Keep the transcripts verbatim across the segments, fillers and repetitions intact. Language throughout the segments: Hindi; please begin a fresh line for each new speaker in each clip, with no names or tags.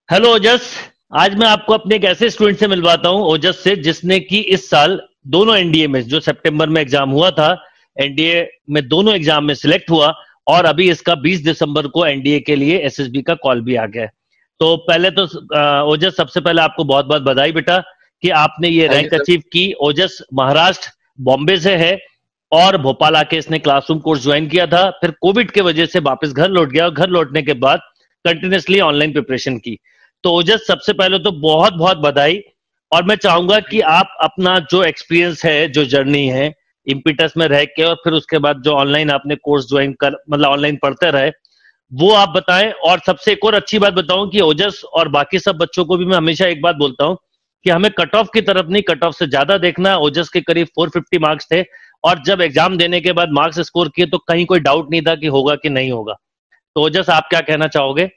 हेलो ओजस। आज मैं आपको अपने एक ऐसे स्टूडेंट से मिलवाता हूं, ओजस से, जिसने कि इस साल दोनों एनडीए में, जो सितंबर में एग्जाम हुआ था, एनडीए में दोनों एग्जाम में सिलेक्ट हुआ। और अभी इसका बीस दिसंबर को एनडीए के लिए एसएसबी का कॉल भी आ गया है। तो पहले तो अ, ओजस, सबसे पहले आपको बहुत बहुत बधाई बेटा कि आपने ये
thank you
rank
sir.
Achieve की। ओजस महाराष्ट्र बॉम्बे से है और भोपाल आके इसने क्लासरूम कोर्स ज्वाइन किया था, फिर कोविड के वजह से वापस घर लौट गया और घर लौटने के बाद कंटिन्यूसली ऑनलाइन प्रिपरेशन की। तो ओजस, सबसे पहले तो बहुत बहुत बधाई। और मैं चाहूंगा कि
थैंक यू।
आप अपना जो एक्सपीरियंस है, जो जर्नी है इम्पीटस में रह के, और फिर उसके बाद जो ऑनलाइन आपने कोर्स ज्वाइन कर, मतलब ऑनलाइन पढ़ते रहे, वो आप बताएं। और सबसे एक और अच्छी बात बताऊं कि ओजस और बाकी सब बच्चों को भी मैं हमेशा एक बात बोलता हूं कि हमें कट ऑफ की तरफ नहीं, कट ऑफ से ज्यादा देखना। ओजस के करीब चार सौ पचास मार्क्स थे और जब एग्जाम देने के बाद मार्क्स स्कोर किए तो कहीं कोई डाउट नहीं था कि होगा कि नहीं होगा। तो ओजस, आप क्या कहना चाहोगे?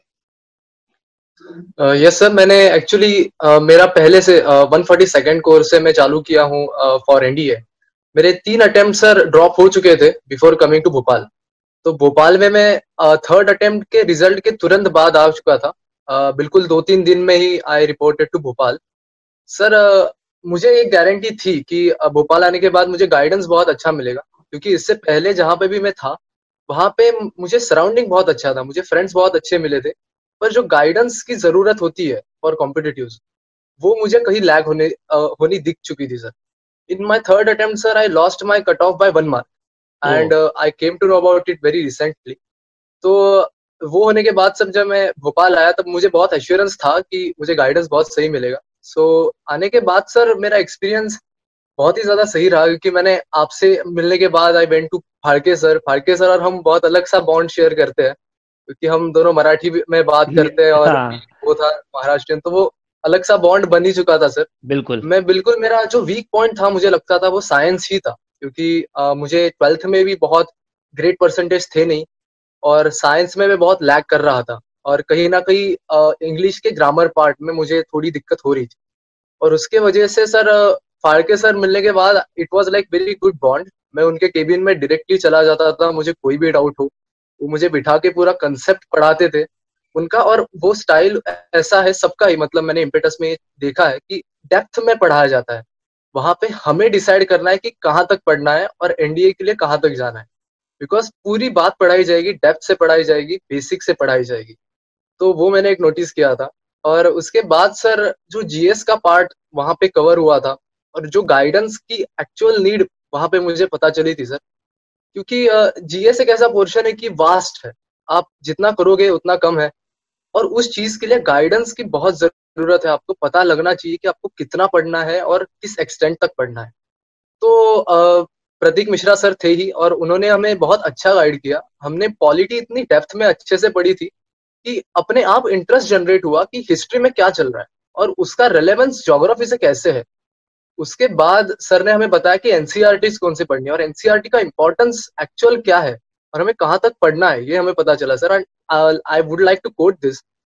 यस सर, मैंने एक्चुअली मेरा पहले से वन फोर्टी सेकेंड कोर्स से मैं चालू किया हूँ फॉर एनडीए। मेरे तीन अटेम्प्ट सर ड्रॉप हो चुके थे बिफोर कमिंग टू भोपाल। तो भोपाल में मैं थर्ड अटेम्प्ट के रिजल्ट के तुरंत बाद आ चुका था। uh, बिल्कुल दो तीन दिन में ही I reported to Bhopal. Sir, uh, मुझे एक गारंटी थी कि uh, भोपाल आने के बाद मुझे गाइडेंस बहुत अच्छा मिलेगा, क्योंकि इससे पहले जहाँ पे भी मैं था वहां पे मुझे सराउंडिंग बहुत अच्छा था, मुझे फ्रेंड्स बहुत अच्छे मिले थे। पर जो गाइडेंस की जरूरत होती है फॉर कॉम्पिटिटिव्स, वो मुझे कहीं लैग होने uh, होनी दिख चुकी थी sir. In my third attempt sir I lost my cut off by one mark
oh.
And I came to know about it very recently. तो वो होने के बाद सब जब मैं भोपाल आया तब मुझे बहुत एश्योरेंस था कि मुझे गाइडेंस बहुत सही मिलेगा। सो so, आने के बाद सर मेरा एक्सपीरियंस बहुत ही ज्यादा सही रहा, क्योंकि मैंने आपसे मिलने के बाद I went to Phadke sir. Phadke sir और हम बहुत अलग सा बॉन्ड शेयर करते हैं, क्योंकि हम दोनों मराठी भी- में बात
ये,
करते हैं और
हाँ,
वो था महाराष्ट्रियन, तो वो अलग सा बॉन्ड बन ही चुका था सर।
बिल्कुल।
मैं बिल्कुल, मेरा जो वीक पॉइंट था मुझे लगता था वो साइंस ही था, क्योंकि अ, मुझे ट्वेल्थ में भी बहुत ग्रेट परसेंटेज थे नहीं, और साइंस में मैं बहुत लैग कर रहा था, और कहीं ना कहीं इंग्लिश के ग्रामर पार्ट में मुझे थोड़ी दिक्कत हो रही थी। और उसके वजह से सर, अ, फाड़के सर मिलने के बाद it was like very good bond. मैं उनके केबिन में डायरेक्टली चला जाता था, मुझे कोई भी डाउट हो वो मुझे बिठा के पूरा कंसेप्ट पढ़ाते थे उनका। और वो स्टाइल ऐसा है सबका ही, मतलब मैंने इम्पेटस में देखा है कि डेप्थ में पढ़ाया जाता है। वहां पे हमें डिसाइड करना है कि कहाँ तक पढ़ना है और एनडीए के लिए कहाँ तक जाना है, बिकॉज पूरी बात पढ़ाई जाएगी, डेप्थ से पढ़ाई जाएगी, बेसिक से पढ़ाई जाएगी। तो वो मैंने एक नोटिस किया था। और उसके बाद सर जो जीएस का पार्ट वहां पे कवर हुआ था, और जो गाइडेंस की एक्चुअल नीड वहां पे मुझे पता चली थी सर, क्योंकि जीएस एक ऐसा पोर्शन है कि वास्ट है, आप जितना करोगे उतना कम है। और उस चीज के लिए गाइडेंस की बहुत जरूरत है, आपको पता लगना चाहिए कि आपको कितना पढ़ना है और किस एक्सटेंट तक पढ़ना है। तो अ, प्रतीक मिश्रा सर थे ही, और उन्होंने हमें बहुत अच्छा गाइड किया। हमने पॉलिटी इतनी डेप्थ में अच्छे से पढ़ी थी कि अपने आप इंटरेस्ट जनरेट हुआ कि हिस्ट्री में क्या चल रहा है और उसका रेलेवेंस ज्योग्राफी से कैसे है। उसके बाद सर ने हमें बताया कि एनसीईआरटी कौन सी पढ़नी है और एनसीईआरटी का इंपॉर्टेंस एक्चुअल क्या है और हमें कहाँ तक पढ़ना है, ये हमें पता चला sir. I would like to quote this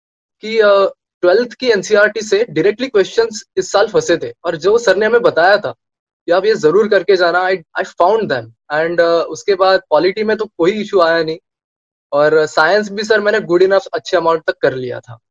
कि ट्वेल्थ की एनसीईआरटी से डायरेक्टली क्वेश्चंस इस साल फंसे थे, और जो सर ने हमें बताया था कि आप ये जरूर करके जाना, I I found them. And उसके बाद पॉलिटी में तो कोई इशू आया नहीं, और साइंस भी सर मैंने गुड इनफ अच्छे अमाउंट तक कर लिया था।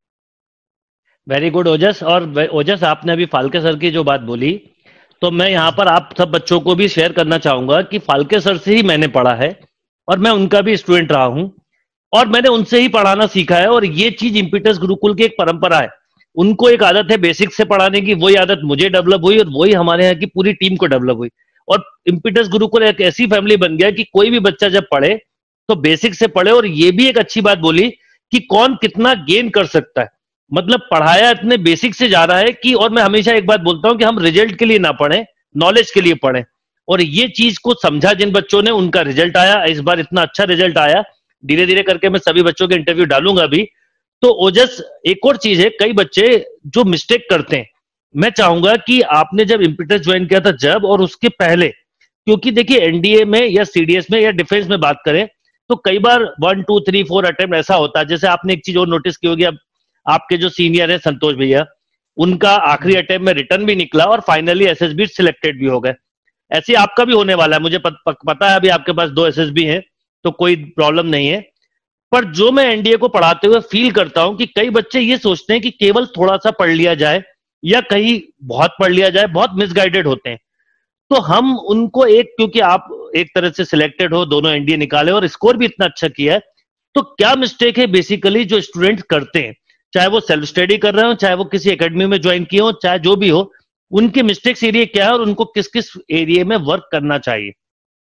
Very good Ojas. और वे- ओजस, आपने अभी फाल्के सर की जो बात बोली, तो मैं यहाँ पर आप सब बच्चों को भी शेयर करना चाहूंगा कि फाल्के सर से ही मैंने पढ़ा है और मैं उनका भी स्टूडेंट रहा हूँ और मैंने उनसे ही पढ़ाना सीखा है। और ये चीज इम्पीटस गुरुकुल की एक परंपरा है। उनको एक आदत है बेसिक से पढ़ाने की, वही आदत मुझे डेवलप हुई और वही हमारे यहाँ की पूरी टीम को डेवलप हुई। और इम्पीटस गुरुकुल एक ऐसी फैमिली बन गया कि कोई भी बच्चा जब पढ़े तो बेसिक से पढ़े। और ये भी एक अच्छी बात बोली कि कौन कितना गेन कर सकता है, मतलब पढ़ाया इतने बेसिक से जा रहा है कि। और मैं हमेशा एक बात बोलता हूं कि हम रिजल्ट के लिए ना पढ़ें, नॉलेज के लिए पढ़ें। और ये चीज को समझा जिन बच्चों ने, उनका रिजल्ट आया, इस बार इतना अच्छा रिजल्ट आया। धीरे धीरे करके मैं सभी बच्चों के इंटरव्यू डालूंगा भी। तो ओजस, एक और चीज है, कई बच्चे जो मिस्टेक करते हैं, मैं चाहूंगा कि आपने जब इम्पिटस ज्वाइन किया था जब, और उसके पहले, क्योंकि देखिए एनडीए में या सीडीएस में या डिफेंस में बात करें तो कई बार one two three four attempt ऐसा होता है। जैसे आपने एक चीज और नोटिस की होगी, अब आपके जो सीनियर है संतोष भैया, उनका आखिरी अटेम्प्ट में रिटर्न भी निकला और फाइनली एसएसबी सिलेक्टेड भी हो गए। ऐसे आपका भी होने वाला है, मुझे पत, पत, पता है। अभी आपके पास दो एसएसबी हैं तो कोई प्रॉब्लम नहीं है। पर जो मैं एनडीए को पढ़ाते हुए फील करता हूं कि कई बच्चे ये सोचते हैं कि केवल थोड़ा सा पढ़ लिया जाए या कहीं बहुत पढ़ लिया जाए, बहुत मिसगाइडेड होते हैं। तो हम उनको एक, क्योंकि आप एक तरह से सिलेक्टेड हो, दोनों एनडीए निकाले और स्कोर भी इतना अच्छा किया है, तो क्या मिस्टेक है बेसिकली जो स्टूडेंट करते हैं, चाहे वो सेल्फ स्टडी कर रहे हो, चाहे वो किसी एकेडमी में ज्वाइन किए हो, चाहे जो भी हो, उनके मिस्टेक्स एरिया क्या है और उनको किस किस एरिया में वर्क करना चाहिए?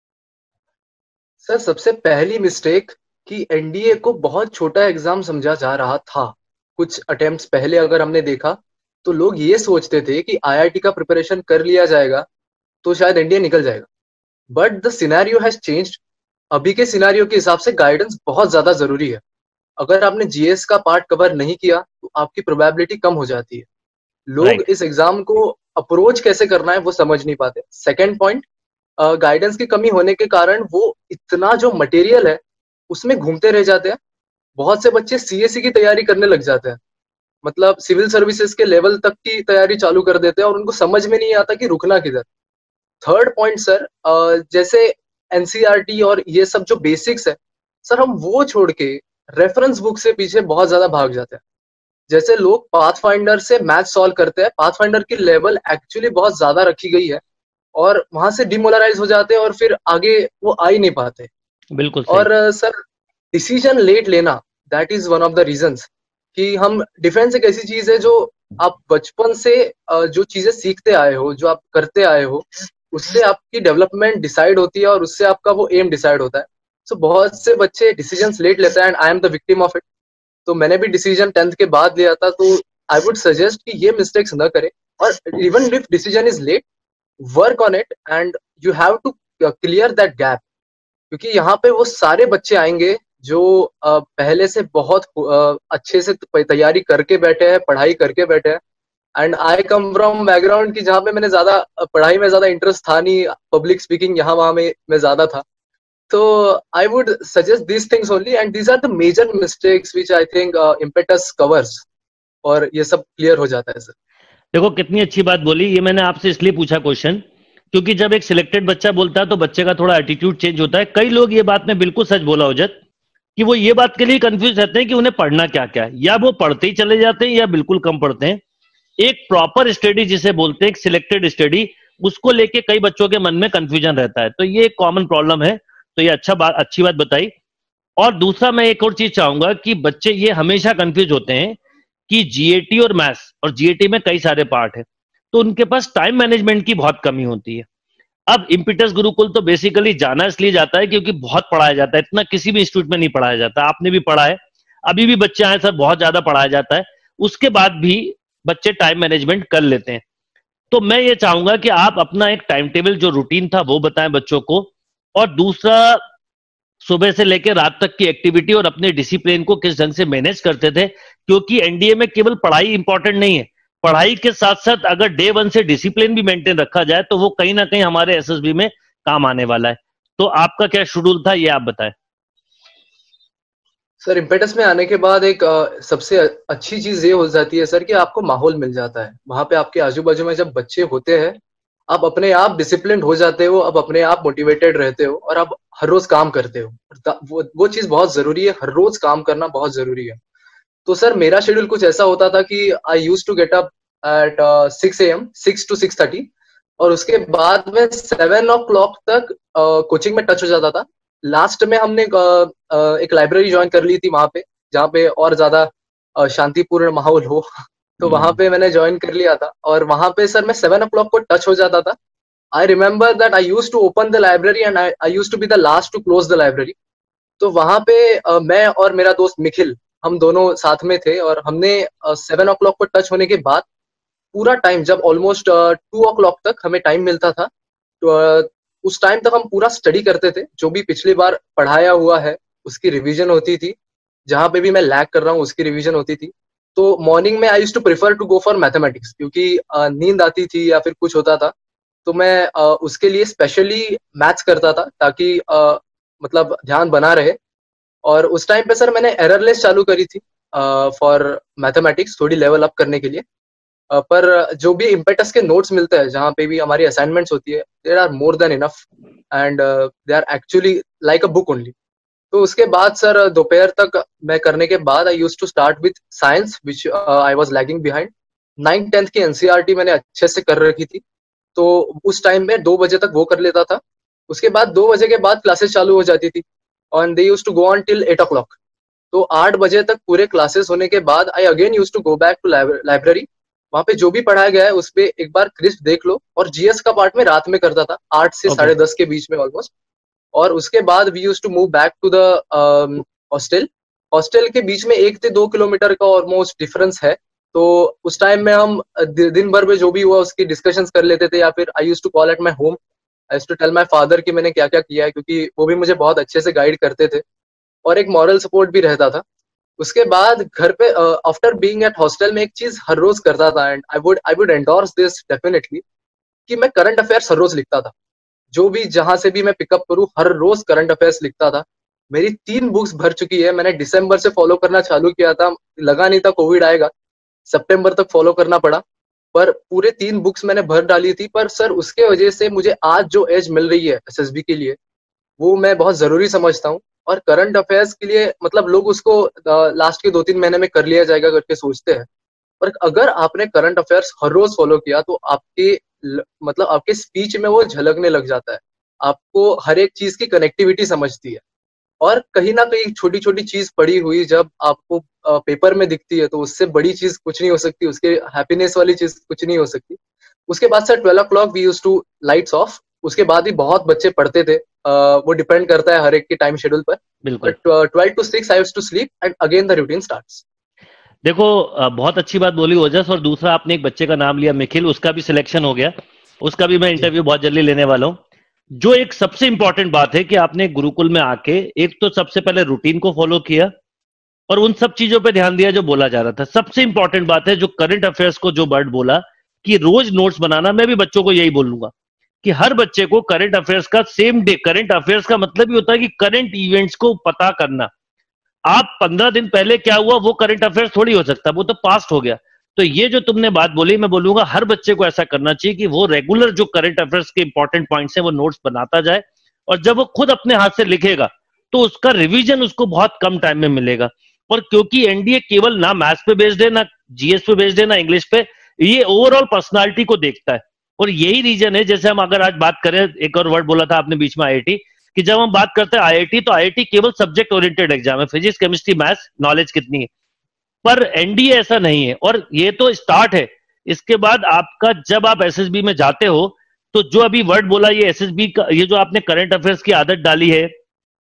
सर सबसे पहली मिस्टेक कि एनडीए को बहुत छोटा एग्जाम समझा जा रहा था। कुछ अटेम्प्ट्स पहले अगर हमने देखा तो लोग ये सोचते थे कि आईआईटी का प्रिपरेशन कर लिया जाएगा तो शायद एनडीए निकल जाएगा। But the scenario has changed. अभी के सिनेरियो के हिसाब से गाइडेंस बहुत ज्यादा जरूरी है। अगर आपने जीएस का पार्ट कवर नहीं किया तो आपकी प्रोबेबिलिटी कम हो जाती है। लोग
राइट।
इस एग्जाम को अप्रोच कैसे करना है वो समझ नहीं पाते। सेकेंड पॉइंट, गाइडेंस की कमी होने के कारण वो इतना जो मटेरियल है उसमें घूमते रह जाते हैं। बहुत से बच्चे सीएससी की तैयारी करने लग जाते हैं, मतलब सिविल सर्विसेज के लेवल तक की तैयारी चालू कर देते हैं और उनको समझ में नहीं आता कि रुकना किधर। थर्ड पॉइंट सर, जैसे एनसीईआरटी और ये सब जो बेसिक्स है सर, हम वो छोड़ के रेफरेंस बुक से पीछे बहुत ज्यादा भाग जाते हैं। जैसे लोग पाथ फाइंडर से मैथ सॉल्व करते हैं, पाथ फाइंडर की लेवल एक्चुअली बहुत ज्यादा रखी गई है और वहां से डिमोलराइज हो जाते हैं और फिर आगे वो आ ही नहीं पाते।
बिल्कुल सही।
और सर डिसीजन लेट लेना, that is one of the reasons कि हम डिफेंस एक ऐसी चीज है जो आप बचपन से जो चीजें सीखते आए हो, जो आप करते आए हो, उससे आपकी डेवलपमेंट डिसाइड होती है और उससे आपका वो एम डिसाइड होता है। सो so, बहुत से बच्चे डिसीजंस लेट लेते हैं and I am the victim of it. तो मैंने भी डिसीजन टेंथ के बाद लिया था, तो आई वुड सजेस्ट कि ये मिस्टेक्स न करें। और even if decision is late, work on it and you have to clear that gap. क्योंकि यहाँ पे वो सारे बच्चे आएंगे जो uh, पहले से बहुत uh, अच्छे से तैयारी करके बैठे हैं, पढ़ाई करके बैठे हैं। And I come from background की जहाँ पे मैंने ज्यादा पढ़ाई में ज्यादा इंटरेस्ट था नहीं, पब्लिक स्पीकिंग यहाँ वहां में मैं ज्यादा था। तो I would suggest these things only and these are the major mistakes which I think Impetus covers, और ये सब क्लियर हो जाता है सर।
देखो कितनी अच्छी बात बोली। ये मैंने आपसे इसलिए पूछा क्वेश्चन क्योंकि जब एक सिलेक्टेड बच्चा बोलता है तो बच्चे का थोड़ा एटीट्यूड चेंज होता है। कई लोग, ये बात में बिल्कुल सच बोला उजत, कि वो ये बात के लिए कंफ्यूज रहते हैं कि उन्हें पढ़ना क्या क्या है, या वो पढ़ते ही चले जाते हैं या बिल्कुल कम पढ़ते हैं। एक प्रॉपर स्टडी जिसे बोलते हैं, एक सिलेक्टेड स्टडी, उसको लेके कई बच्चों के मन में कंफ्यूजन रहता है। तो ये एक कॉमन प्रॉब्लम है। तो ये अच्छा बात, अच्छी बात बताई। और दूसरा मैं एक और चीज चाहूंगा कि बच्चे ये हमेशा कंफ्यूज होते हैं कि जीएटी और मैथ्स, और जीएटी में कई सारे पार्ट है, तो उनके पास टाइम मैनेजमेंट की बहुत कमी होती है। अब इम्पिटस गुरुकुल तो बेसिकली जाना इसलिए जाता है क्योंकि बहुत पढ़ाया जाता है। इतना किसी भी इंस्टीट्यूट में नहीं पढ़ाया जाता। आपने भी पढ़ा है, अभी भी बच्चे आए सर, बहुत ज्यादा पढ़ाया जाता है। उसके बाद भी बच्चे टाइम मैनेजमेंट कर लेते हैं। तो मैं ये चाहूंगा कि आप अपना एक टाइम टेबल, जो रूटीन था, वो बताएं बच्चों को। और दूसरा, सुबह से लेकर रात तक की एक्टिविटी और अपने डिसिप्लिन को किस ढंग से मैनेज करते थे, क्योंकि एनडीए में केवल पढ़ाई इंपॉर्टेंट नहीं है। पढ़ाई के साथ साथ अगर डे वन से डिसिप्लिन भी मेंटेन रखा जाए तो वो कहीं ना कहीं हमारे एसएसबी में काम आने वाला है। तो आपका क्या शेड्यूल था, ये आप बताएं।
सर इम्पेटस में आने के बाद एक अ, सबसे अच्छी चीज ये हो जाती है सर कि आपको माहौल मिल जाता है। वहां पे आपके आजू बाजू में जब बच्चे होते हैं, आप अपने आप डिसिप्लिन हो जाते हो, आप अपने आप मोटिवेटेड रहते हो और आप हर रोज काम करते हो। वो वो चीज बहुत जरूरी है, हर रोज काम करना बहुत जरूरी है। तो सर मेरा शेड्यूल कुछ ऐसा होता था कि I use to get up at six A M, six to six thirty, और उसके बाद में सेवन ओ क्लॉक तक कोचिंग में टच हो जाता था। लास्ट में हमने uh, uh, एक लाइब्रेरी ज्वाइन कर ली थी वहां पे, जहाँ पे और ज्यादा uh, शांतिपूर्ण माहौल हो। तो वहां पे मैंने ज्वाइन कर लिया था और वहां पे सर मैं सेवन ओ क्लॉक को टच हो जाता था। I remember that I use to open the library and I use to be the last to close the library. तो वहां पे uh, मैं और मेरा दोस्त निखिल, हम दोनों साथ में थे और हमने सेवन ओ क्लॉक को टच होने के बाद पूरा टाइम, जब ऑलमोस्ट टू ओ क्लॉक तक हमें टाइम मिलता था, तो uh, उस टाइम तक हम पूरा स्टडी करते थे। जो भी पिछली बार पढ़ाया हुआ है उसकी रिवीजन होती थी, जहां पे भी मैं लैग कर रहा हूँ उसकी रिवीजन होती थी। तो मॉर्निंग में I use to prefer to go for mathematics, क्योंकि uh, नींद आती थी या फिर कुछ होता था, तो मैं uh, उसके लिए स्पेशली मैथ्स करता था ताकि uh, मतलब ध्यान बना रहे। और उस टाइम पे सर मैंने एररलेस चालू करी थी फॉर मैथमेटिक्स, थोड़ी लेवल अप करने के लिए। uh, पर जो भी इम्पेटस के नोट्स मिलते हैं, जहाँ पे भी हमारी असाइनमेंट्स होती है, there are more than enough and they are actually like a book only. तो उसके बाद सर दोपहर तक मैं करने के बाद I used to start with science which I was lagging behind. Nine tenth की एनसीईआरटी मैंने अच्छे से कर रखी थी, तो उस टाइम में दो बजे तक वो कर लेता था। उसके बाद दो बजे के बाद क्लासेस चालू हो जाती थी और they used to go on till eight o'clock. तो आठ बजे तक पूरे क्लासेस होने के बाद I again used to go back to library. वहां पे जो भी पढ़ाया गया है उस पे एक बार क्रिस्प देख लो, और जीएस का पार्ट में रात में करता था आठ से
ओके।
साढ़े दस के बीच में ऑलमोस्ट। और उसके बाद we used to move back to the hostel. Hostel के बीच में एक से दो किलोमीटर का ऑलमोस्ट डिफरेंस है। तो उस टाइम में हम दि- दिन भर में जो भी हुआ उसकी डिस्कशंस कर लेते थे, या फिर I used to call at my home, I used to tell my father कि मैंने क्या क्या किया है, क्योंकि वो भी मुझे बहुत अच्छे से गाइड करते थे और एक मॉरल सपोर्ट भी रहता था। उसके बाद घर पे आफ्टर बीइंग एट हॉस्टल में एक चीज हर रोज करता था, and I would I would endorse this definitely, कि मैं करंट अफेयर्स हर रोज लिखता था। जो भी जहां से भी मैं पिकअप करूं हर रोज करंट अफेयर्स लिखता था। मेरी तीन बुक्स भर चुकी है, मैंने दिसंबर से फॉलो करना चालू किया था, लगा नहीं था कोविड आएगा, सितंबर तक फॉलो करना पड़ा, पर पूरे तीन बुक्स मैंने भर डाली थी। पर सर उसके वजह से मुझे आज जो एज मिल रही है एसएसबी के लिए, वो मैं बहुत जरूरी समझता हूँ। और करंट अफेयर्स के लिए मतलब लोग उसको लास्ट के दो तीन महीने में कर लिया जाएगा करके सोचते हैं, पर अगर आपने करंट अफेयर्स हर रोज फॉलो किया तो आपके ल- मतलब आपके स्पीच में वो झलकने लग जाता है। आपको हर एक चीज की कनेक्टिविटी समझती है, और कहीं ना कहीं छोटी छोटी चीज पड़ी हुई जब आपको अ, पेपर में दिखती है तो उससे बड़ी चीज कुछ नहीं हो सकती, उसके हैप्पीनेस वाली चीज कुछ नहीं हो सकती। उसके बाद sir twelve o'clock we use to lights off. उसके बाद भी बहुत बच्चे पढ़ते थे, अ, वो डिपेंड करता है हर एक के टाइम शेड्यूल पर।
बिल्कुल।
पर twelve to six I use to sleep and again the routine starts.
देखो, अ, बहुत अच्छी बात बोली ओजस। और दूसरा, आपने एक बच्चे का नाम लिया निखिल, उसका भी सिलेक्शन हो गया। उसका भी मैं
जी
इंटरव्यू बहुत जल्दी लेने वाला हूं। जो एक सबसे इंपॉर्टेंट बात है कि आपने गुरुकुल में आके एक तो सबसे पहले रूटीन को फॉलो किया और उन सब चीजों पे ध्यान दिया जो बोला जा रहा था। सबसे इंपॉर्टेंट बात है जो करंट अफेयर्स को जो वर्ड बोला कि रोज नोट्स बनाना, मैं भी बच्चों को यही बोलूंगा कि हर बच्चे को करंट अफेयर्स का सेम डे, करंट अफेयर्स का मतलब ही होता है कि करंट इवेंट्स को पता करना। आप पंद्रह दिन पहले क्या हुआ वो करंट अफेयर्स थोड़ी हो सकता, वो तो पास्ट हो गया। तो ये जो तुमने बात बोली, मैं बोलूंगा हर बच्चे को ऐसा करना चाहिए कि वो रेगुलर जो करंट अफेयर्स के इंपॉर्टेंट पॉइंट्स हैं वो नोट्स बनाता जाए। और जब वो खुद अपने हाथ से लिखेगा तो उसका रिवीजन उसको बहुत कम टाइम में मिलेगा। और क्योंकि एनडीए केवल ना मैथ्स पे बेस्ड है, ना जीएस पे बेस्ड है, ना इंग्लिश पे, ये ओवरऑल पर्सनालिटी को देखता है। और यही रीजन है, जैसे हम अगर आज बात करें, एक और वर्ड बोला था आपने बीच में आईआईटी, कि जब हम बात करते हैं आईआईटी, तो आईआईटी केवल सब्जेक्ट ओरिएंटेड एग्जाम है, फिजिक्स केमिस्ट्री मैथ्स, नॉलेज कितनी है। पर एनडीए ऐसा नहीं है, और ये तो स्टार्ट है। इसके बाद आपका जब आप एसएसबी में जाते हो, तो जो अभी वर्ड बोला, ये एसएसबी का, ये जो आपने करंट अफेयर्स की आदत डाली है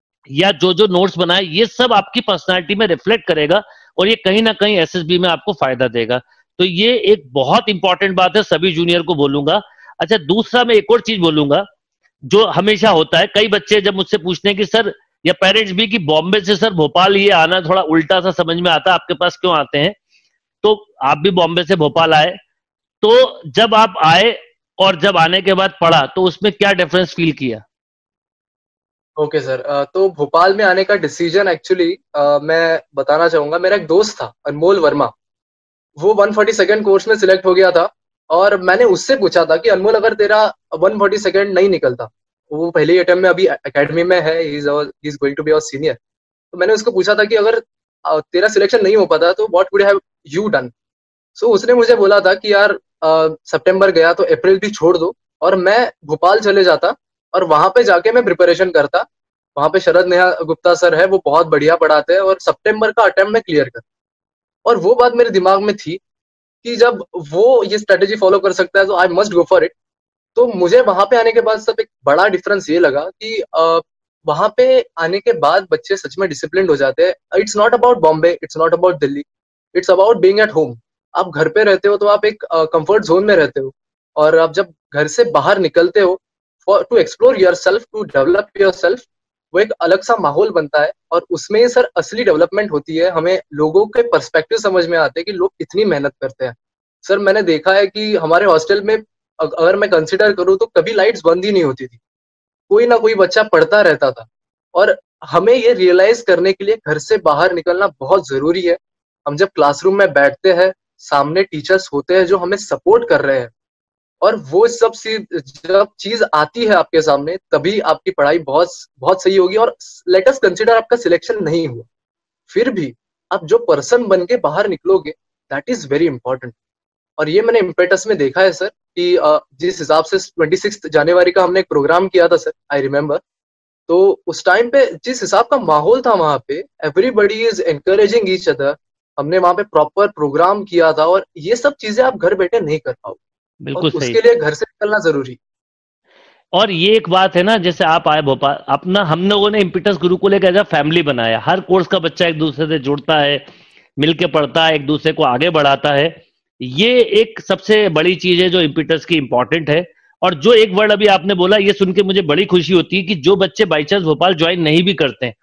या जो जो नोट्स बनाए, ये सब आपकी पर्सनालिटी में रिफ्लेक्ट करेगा और ये कहीं ना कहीं एसएसबी में आपको फायदा देगा। तो ये एक बहुत इंपॉर्टेंट बात है, सभी जूनियर को बोलूंगा। अच्छा, दूसरा मैं एक और चीज बोलूंगा जो हमेशा होता है। कई बच्चे जब मुझसे पूछते हैं कि सर, या पेरेंट्स भी, कि बॉम्बे से सर भोपाल ये आना थोड़ा उल्टा सा समझ में आता है, आपके पास क्यों आते हैं? तो आप भी बॉम्बे से भोपाल आए, तो जब आप आए और जब आने के बाद पढ़ा, तो उसमें क्या डिफरेंस फील किया?
ओके सर, अ, तो भोपाल में आने का डिसीजन एक्चुअली मैं बताना चाहूंगा। मेरा एक दोस्त था अनमोल वर्मा, वो वन फोर्टी सेकंड कोर्स में सिलेक्ट हो गया था। और मैंने उससे पूछा था कि अनमोल अगर तेरा वन फोर्टी सेकंड नहीं निकलता, वो पहले ही अटेम्प्ट में अभी एकेडमी में है, he is going to be our senior. तो मैंने उसको पूछा था कि अगर अ, तेरा सिलेक्शन नहीं हो पाता तो what would have you done. So उसने मुझे बोला था कि यार सितंबर गया तो अप्रैल भी छोड़ दो और मैं भोपाल चले जाता और वहां पे जाके मैं प्रिपरेशन करता। वहां पे शरद नेहा गुप्ता सर है, वो बहुत बढ़िया पढ़ाते हैं, और सितंबर का अटेम्प्ट में क्लियर कर। और वो बात मेरे दिमाग में थी कि जब वो ये स्ट्रेटेजी फॉलो कर सकता है तो I must go for it. तो मुझे वहां पे आने के बाद सब एक बड़ा डिफरेंस ये लगा कि आ, वहां पे आने के बाद बच्चे सच में डिसिप्लिन हो जाते हैं। It's not about Bombay, it's not about Delhi, it's about being at home. आप घर पे रहते हो तो आप एक कंफर्ट जोन में रहते हो, और आप जब घर से बाहर निकलते हो for to explore yourself, to develop yourself, वो एक अलग सा माहौल बनता है। और उसमें सर असली डेवलपमेंट होती है, हमें लोगों के पर्सपेक्टिव समझ में आते हैं कि लोग कितनी मेहनत करते हैं। सर मैंने देखा है कि हमारे हॉस्टल में अग- अगर मैं कंसिडर करूँ तो कभी लाइट्स बंद ही नहीं होती थी, कोई ना कोई बच्चा पढ़ता रहता था। और हमें ये रियलाइज करने के लिए घर से बाहर निकलना बहुत जरूरी है। हम जब क्लासरूम में बैठते हैं, सामने टीचर्स होते हैं जो हमें सपोर्ट कर रहे हैं, और वो सब जब चीज आती है आपके सामने तभी आपकी पढ़ाई बहुत बहुत सही होगी। और लेट अस कंसिडर आपका सिलेक्शन नहीं हुआ, फिर भी आप जो पर्सन बन के बाहर निकलोगे, दैट इज वेरी इंपॉर्टेंट। और ये मैंने इम्पेटस में देखा है सर कि जिस हिसाब से ट्वेंटी सिक्स जनवरी का हमने एक प्रोग्राम किया था सर, आई रिमेम्बर, तो उस टाइम पे जिस हिसाब का माहौल था वहां पे, everybody is encouraging each other. हमने वहां पे प्रॉपर प्रोग्राम किया था, और ये सब चीजें आप घर बैठे नहीं कर पाओगे, और
बिल्कुल सही।
उसके लिए घर से निकलना जरूरी।
और ये एक बात है ना, जैसे आप आए भोपाल, अपना हम लोगों ने इम्पिटस गुरुकुल एक ऐसा फैमिली बनाया, हर कोर्स का बच्चा एक दूसरे से जुड़ता है, मिलके पढ़ता है, एक दूसरे को आगे बढ़ाता है। ये एक सबसे बड़ी चीज है जो इम्पिटस की इंपॉर्टेंट है। और जो एक वर्ड अभी आपने बोला, ये सुन के मुझे बड़ी खुशी होती है कि जो बच्चे बाई चांस भोपाल ज्वाइन नहीं भी करते हैं,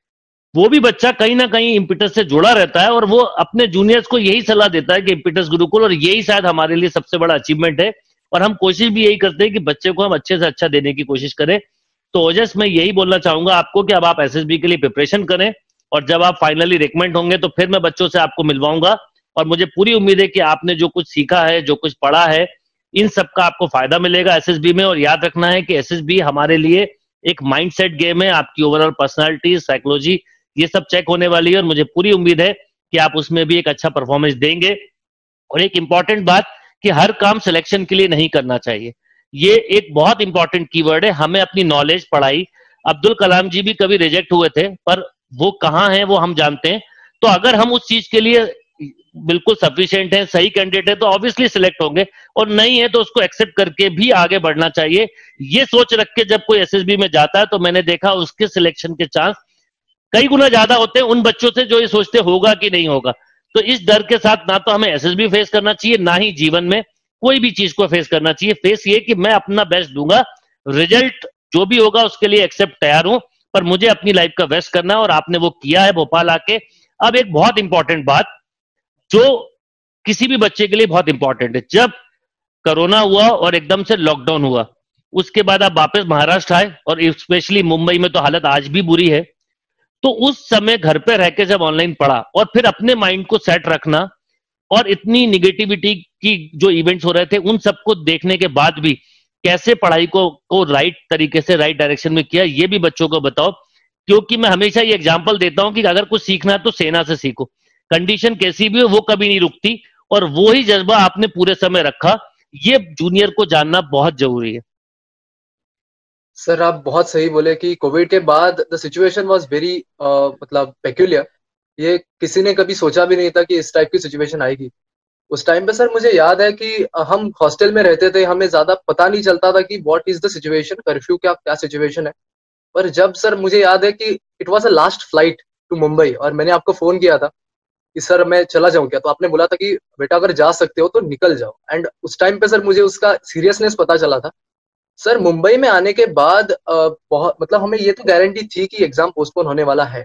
वो भी बच्चा कहीं ना कहीं इम्पिटस से जुड़ा रहता है, और वो अपने जूनियर्स को यही सलाह देता है कि इम्पिटस गुरुकुल, और यही शायद हमारे लिए सबसे बड़ा अचीवमेंट है। और हम कोशिश भी यही करते हैं कि बच्चे को हम अच्छे से अच्छा देने की कोशिश करें। तो ओजस, मैं यही बोलना चाहूंगा आपको कि अब आप एसएसबी के लिए प्रिपरेशन करें, और जब आप फाइनली रिकमेंड होंगे तो फिर मैं बच्चों से आपको मिलवाऊंगा। और मुझे पूरी उम्मीद है कि आपने जो कुछ सीखा है, जो कुछ पढ़ा है, इन सब का आपको फायदा मिलेगा एसएसबी में। और याद रखना है कि एसएसबी हमारे लिए एक माइंडसेट गेम है, आपकी ओवरऑल पर्सनालिटी, साइकोलॉजी, ये सब चेक होने वाली है, और मुझे पूरी उम्मीद है कि आप उसमें भी एक अच्छा परफॉर्मेंस देंगे। और एक इंपॉर्टेंट बात कि हर काम सिलेक्शन के लिए नहीं करना चाहिए, ये एक बहुत इंपॉर्टेंट कीवर्ड है। हमें अपनी नॉलेज, पढ़ाई, अब्दुल कलाम जी भी कभी रिजेक्ट हुए थे, पर वो कहाँ हैं वो हम जानते हैं। तो अगर हम उस चीज के लिए बिल्कुल सफिशिएंट है, सही कैंडिडेट है, तो ऑब्वियसली सिलेक्ट होंगे, और नहीं है तो उसको एक्सेप्ट करके भी आगे बढ़ना चाहिए। ये सोच रख के जब कोई एसएसबी में जाता है तो मैंने देखा उसके सिलेक्शन के चांस कई गुना ज्यादा होते हैं उन बच्चों से जो ये सोचते होगा कि नहीं होगा। तो इस डर के साथ ना तो हमें एसएसबी फेस करना चाहिए, ना ही जीवन में कोई भी चीज को फेस करना चाहिए। फेस ये कि मैं अपना बेस्ट दूंगा, रिजल्ट जो भी होगा उसके लिए एक्सेप्ट तैयार हूं, पर मुझे अपनी लाइफ का बेस्ट करना है, और आपने वो किया है भोपाल आके। अब एक बहुत इंपॉर्टेंट बात जो किसी भी बच्चे के लिए बहुत इंपॉर्टेंट है, जब कोरोना हुआ और एकदम से लॉकडाउन हुआ, उसके बाद आप वापस महाराष्ट्र आए, और स्पेशली मुंबई में तो हालत आज भी बुरी है। तो उस समय घर पे रह के जब ऑनलाइन पढ़ा, और फिर अपने माइंड को सेट रखना, और इतनी निगेटिविटी की जो इवेंट्स हो रहे थे उन सबको देखने के बाद भी कैसे पढ़ाई को को राइट तरीके से, राइट डायरेक्शन में किया, ये भी बच्चों को बताओ। क्योंकि मैं हमेशा ये एग्जांपल देता हूं कि अगर कुछ सीखना है तो सेना से सीखो, कंडीशन कैसी भी हो वो कभी नहीं रुकती, और वो ही जज्बा आपने पूरे समय रखा, ये जूनियर को जानना बहुत जरूरी है।
सर आप बहुत सही बोले कि कोविड के बाद द सिचुएशन वाज वेरी मतलब पेक्यूलियर। ये किसी ने कभी सोचा भी नहीं था कि इस टाइप की सिचुएशन आएगी। उस टाइम पे सर मुझे याद है कि हम हॉस्टल में रहते थे, हमें ज्यादा पता नहीं चलता था कि what is the situation, curfew क्या क्या सिचुएशन है। पर जब सर मुझे याद है कि it was a last flight to Mumbai, और मैंने आपको फोन किया था कि सर मैं चला जाऊं क्या, तो आपने बोला था कि बेटा अगर जा सकते हो तो निकल जाओ। एंड उस टाइम पे सर मुझे उसका सीरियसनेस पता चला था। सर मुंबई में आने के बाद बहुत मतलब हमें ये तो गारंटी थी कि एग्जाम पोस्टपोन होने वाला है,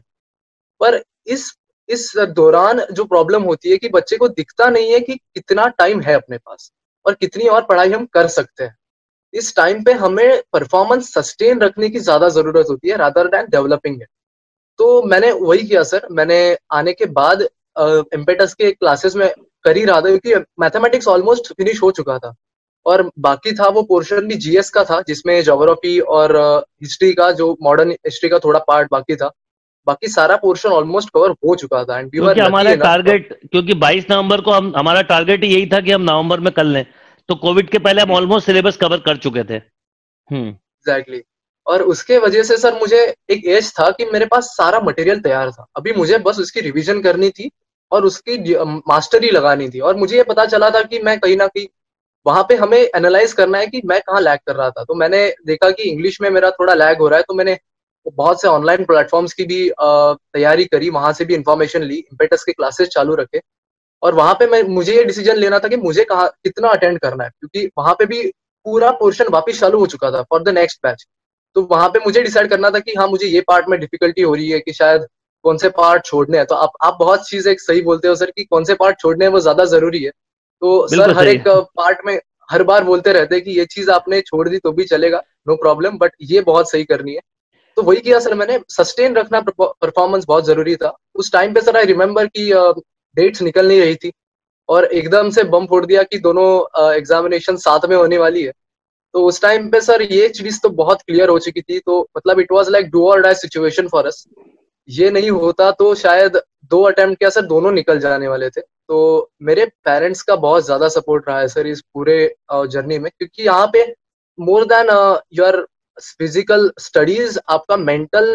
पर इस इस दौरान जो प्रॉब्लम होती है कि बच्चे को दिखता नहीं है कि कितना टाइम है अपने पास और कितनी और पढ़ाई हम कर सकते हैं। इस टाइम पे हमें परफॉर्मेंस सस्टेन रखने की ज्यादा जरूरत होती है रादर देन डेवलपिंग है। तो मैंने वही किया सर, मैंने आने के बाद इम्पेटस के क्लासेस में कर ही रहा था, क्योंकि मैथमेटिक्स ऑलमोस्ट फिनिश हो चुका था, और बाकी था वो पोर्शन भी जीएस का था जिसमें ज्योग्राफी और हिस्ट्री का, जो मॉडर्न हिस्ट्री का थोड़ा पार्ट बाकी था। बाकी सारा पोर्शन ऑलमोस्ट कवर हो चुका था। एंड वी वर
क्योंकि
लकी
हमारा
इनफ।
टारगेट, क्योंकि बाईस नवंबर को हम, हमारा टारगेट ही यही था कि हम नवंबर में कर लें, तो कोविड के पहले हम ऑलमोस्ट सिलेबस कवर कर चुके थे। हम्म।
एग्जैक्टली। और उसके वजह से सर मुझे एक एज था कि मेरे पास सारा मटेरियल तैयार था, अभी मुझे बस उसकी रिवीजन करनी थी और उसकी मास्टरी लगानी थी। और मुझे ये पता चला था कि मैं कहीं ना कहीं वहां पे हमें एनालाइज करना है कि मैं कहाँ लैग कर रहा था। तो मैंने देखा कि इंग्लिश में मेरा थोड़ा लैग हो रहा है, तो मैंने बहुत से ऑनलाइन प्लेटफॉर्म्स की भी तैयारी करी, वहां से भी इंफॉर्मेशन ली, इम्पेटस के क्लासेस चालू रखे। और वहां पे मैं मुझे ये डिसीजन लेना था कि मुझे कहाँ कितना अटेंड करना है, क्योंकि वहां पे भी पूरा पोर्शन वापस चालू हो चुका था फॉर द नेक्स्ट बैच। तो वहां पे मुझे डिसाइड करना था कि हाँ मुझे ये पार्ट में डिफिकल्टी हो रही है कि शायद कौन से पार्ट छोड़ने हैं। तो आप आप बहुत चीज एक सही बोलते हो सर कि कौन से पार्ट छोड़ने हैं वो ज्यादा जरूरी है। तो सर
बिल्कुल
हर
सही।
एक पार्ट में हर बार बोलते रहते हैं कि ये चीज आपने छोड़ दी तो भी चलेगा, नो प्रॉब्लम, बट ये बहुत सही करनी है। तो वही किया सर मैंने। सस्टेन रखना परफॉर्मेंस बहुत जरूरी था उस टाइम पे सर। आई रिमेम्बर कि डेट्स निकल नहीं रही थी, और एकदम से बम फोड़ दिया कि दोनों एग्जामिनेशन साथ में होने वाली है। तो उस टाइम पे सर ये चीज तो बहुत क्लियर हो चुकी थी, तो मतलब इट वाज लाइक डू और डाई सिचुएशन फॉर अस। ये नहीं होता तो शायद दो अटेम्प्ट क्या सर दोनों निकल जाने वाले थे। तो मेरे पेरेंट्स का बहुत ज्यादा सपोर्ट रहा है सर इस पूरे जर्नी में, क्योंकि यहाँ पे more than your physical studies आपका मेंटल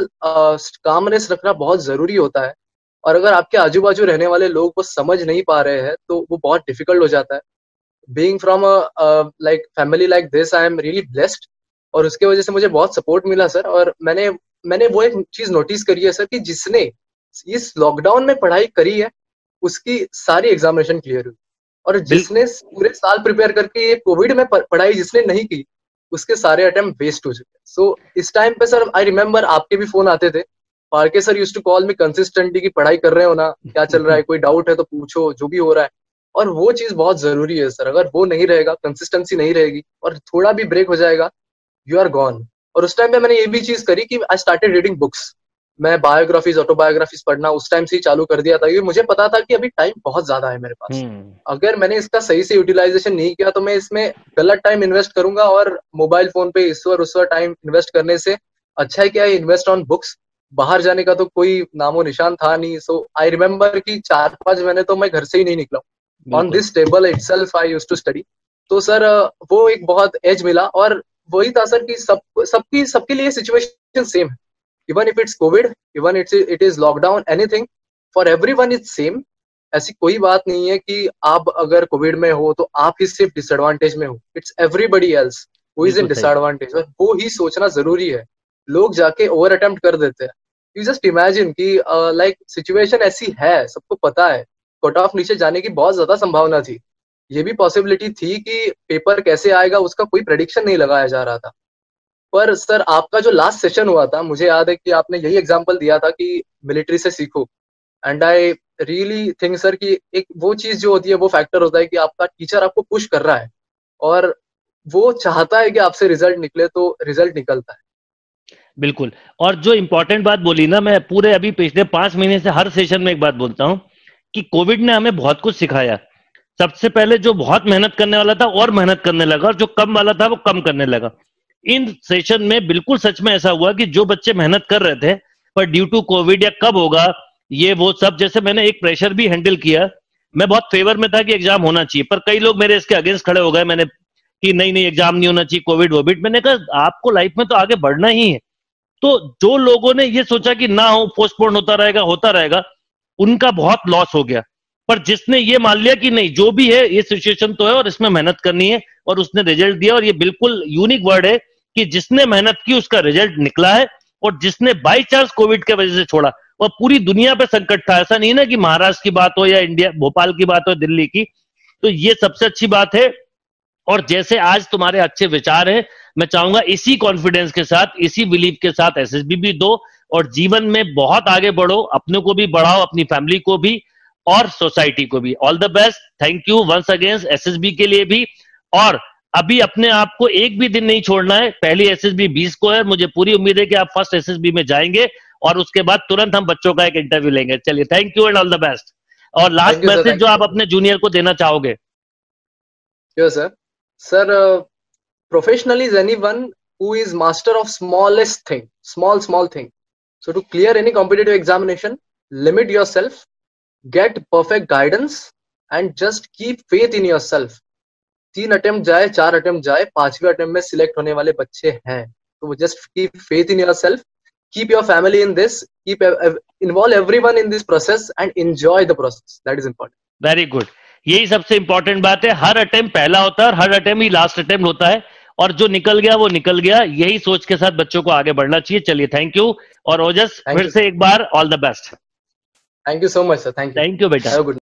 कामनेस रखना बहुत जरूरी होता है। और अगर आपके आजू बाजू रहने वाले लोग वो समझ नहीं पा रहे हैं तो वो बहुत डिफिकल्ट हो जाता है। Being from a like family like this I am really blessed, और उसके वजह से मुझे बहुत सपोर्ट मिला सर। और मैंने मैंने वो एक चीज नोटिस करी है सर कि जिसने इस लॉकडाउन में पढ़ाई करी है उसकी सारी एग्जामिनेशन क्लियर हुई, और जिसने पूरे साल प्रिपेयर करके ये कोविड में पढ़ाई जिसने नहीं की उसके सारे अटेम्प्ट वेस्ट हो चुके। सो so, इस टाइम पे सर आई रिमेम्बर आपके भी फोन आते थे, पार्के sir used to call me consistently कि पढ़ाई कर रहे हो ना, क्या चल रहा है, कोई डाउट है तो पूछो, जो भी हो रहा है। और वो चीज बहुत जरूरी है सर, अगर वो नहीं रहेगा, कंसिस्टेंसी नहीं रहेगी और थोड़ा भी ब्रेक हो जाएगा, यू आर गॉन। और उस टाइम पे मैंने ये भी चीज करी कि आई स्टार्टेड रीडिंग बुक्स। मैं बायोग्राफीज ऑटोबायोग्राफीज पढ़ना उस टाइम से ही चालू कर दिया था, क्योंकि मुझे पता था कि अभी टाइम बहुत ज्यादा है मेरे पास। अगर मैंने इसका सही से यूटिलाइजेशन नहीं किया तो मैं इसमें गलत टाइम इन्वेस्ट करूंगा, और मोबाइल फोन पे इस और उस और टाइम इन्वेस्ट करने से अच्छा है क्या इन्वेस्ट ऑन बुक्स। बाहर जाने का तो कोई नामो निशान था नहीं। सो आई रिमेम्बर कि चार पांच महीने तो मैं घर से ही नहीं निकला। On this table itself I used to study. तो सर वो एक बहुत एज मिला, और वही था सर कि सब सबकी सबके लिए सिचुएशन सेम है। Even if it's covid, even it's it is lockdown, anything for everyone is same. ऐसी कोई बात नहीं है कि आप अगर कोविड में हो तो आप ही सिर्फ डिसएडवांटेज में हो। It's everybody else who is in disadvantage, और वो ही सोचना जरूरी है। लोग जाके ओवर अटेम्प्ट कर देते हैं। यू जस्ट इमेजिन कि लाइक सिचुएशन ऐसी है, सबको पता है कट ऑफ नीचे जाने की बहुत ज्यादा संभावना थी। ये भी पॉसिबिलिटी थी कि पेपर कैसे आएगा उसका कोई प्रेडिक्शन नहीं लगाया जा रहा था। पर सर आपका जो लास्ट सेशन हुआ था, मुझे याद है कि आपने यही एग्जांपल दिया था कि मिलिट्री से सीखो। And I really think sir कि एक वो चीज जो होती है वो फैक्टर होता है कि आपका टीचर आपको पुश कर रहा है और वो चाहता है कि आपसे रिजल्ट निकले, तो रिजल्ट निकलता है।
बिल्कुल। और जो इंपॉर्टेंट बात बोली ना, मैं पूरे अभी पिछले पांच महीने से हर सेशन में एक बात बोलता हूं कि कोविड ने हमें बहुत कुछ सिखाया। सबसे पहले जो बहुत मेहनत करने वाला था और मेहनत करने लगा, और जो कम वाला था वो कम करने लगा। इन सेशन में बिल्कुल सच में ऐसा हुआ कि जो बच्चे मेहनत कर रहे थे पर ड्यू टू कोविड या कब होगा ये वो सब, जैसे मैंने एक प्रेशर भी हैंडल किया। मैं बहुत फेवर में था कि एग्जाम होना चाहिए, पर कई लोग मेरे इसके अगेंस्ट खड़े हो गए। मैंने कि नहीं नहीं एग्जाम नहीं होना चाहिए, कोविड वोविड। मैंने कहा आपको लाइफ में तो आगे बढ़ना ही है। तो जो लोगों ने ये सोचा कि ना हो, पोस्टपोन होता रहेगा होता रहेगा, उनका बहुत लॉस हो गया। पर जिसने ये मान लिया कि नहीं जो भी है ये सिचुएशन तो है और इसमें मेहनत करनी है, और उसने रिजल्ट दिया। और ये बिल्कुल यूनिक वर्ड है कि जिसने मेहनत की उसका रिजल्ट निकला है। और जिसने बाई चांस कोविड के वजह से छोड़ा, और पूरी दुनिया पे संकट था, ऐसा नहीं ना कि महाराष्ट्र की बात हो या इंडिया भोपाल की बात हो दिल्ली की। तो ये सबसे अच्छी बात है। और जैसे आज तुम्हारे अच्छे विचार है, मैं चाहूंगा इसी कॉन्फिडेंस के साथ, इसी बिलीव के साथ एसएसबी भी दो, और जीवन में बहुत आगे बढ़ो, अपने को भी बढ़ाओ, अपनी फैमिली को भी और सोसाइटी को भी। All the best. Thank you once again SSB के लिए भी। और अभी अपने आप को एक भी दिन नहीं छोड़ना है। पहली एसएसबी बीस को है, मुझे पूरी उम्मीद है कि आप फर्स्ट एसएसबी में जाएंगे, और उसके बाद तुरंत हम बच्चों का एक इंटरव्यू लेंगे। चलिए, thank you and all the best. और लास्ट मैसेज जो आप अपने जूनियर को देना चाहोगे?
Sir sir professionally is anyone who is master of smallest thing, small small thing. So to clear any competitive examination, limit yourself, get perfect guidance, and just keep faith in yourself. तीन अटेम्प्ट जाए, चार अटेम्प्ट जाए, पांचवें अटेम्प्ट में सिलेक्ट होने वाले बच्चे हैं, तो just keep faith in yourself, keep your family in this, keep involve everyone in this process and enjoy the process. That is important.
Very good. यही सबसे इंपॉर्टेंट बात है। हर अटेम्प्ट पहला होता है और हर अटेम्प्ट ही लास्ट अटेम्प्ट होता है, और जो निकल गया वो निकल गया। यही सोच के साथ बच्चों को आगे बढ़ना चाहिए। चलिए, थैंक यू। और ओजस फिर से एक बार all the best.
Thank you so much sir. Thank you.
Thank you बेटा।